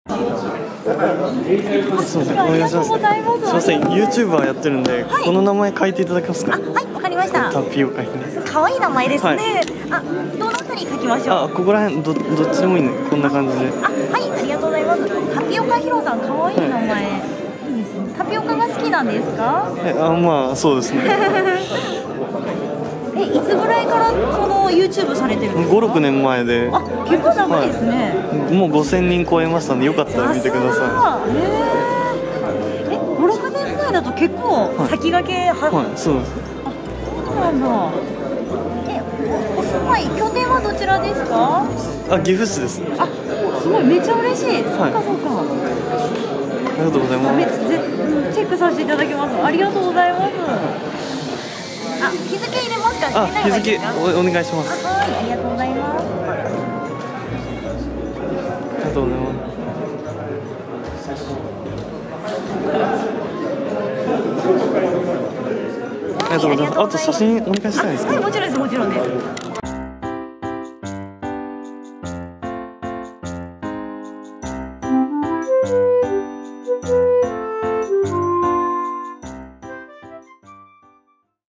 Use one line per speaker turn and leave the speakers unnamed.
すみません、お願いします。すみません、YouTuber やってるんで、この名前書いていただけますか。
はい、わかりました。
タピオカにね。
可愛い名前ですね。どのあたり書きましょう。
ここら辺どっちでもいいね。こんな感じで。
はい、ありがとうございます。タピオカヒロさん、可愛い名前。タピオカが好きなんですか。
まあそうですね。
いつぐらいからその YouTube されてるんですか。
5、6年前で。
結構長いですね。
もう5000人超えましたんで、よかったら見てください。
5、6年前だと結構先駆け
そうです。
そうなんだ。お住まい、拠点はどちらですか。
岐阜市です。
すごい、めっちゃ嬉しい。そうか。
ありがとうございます。
チェックさせていただきます。ありがとうございます。日付入れますか。
日付お願いします。
はい、ありがとうございます。
ありがとうございます。ありがとうございます。あと写真お願いしたいですか。
はい、もちろんです。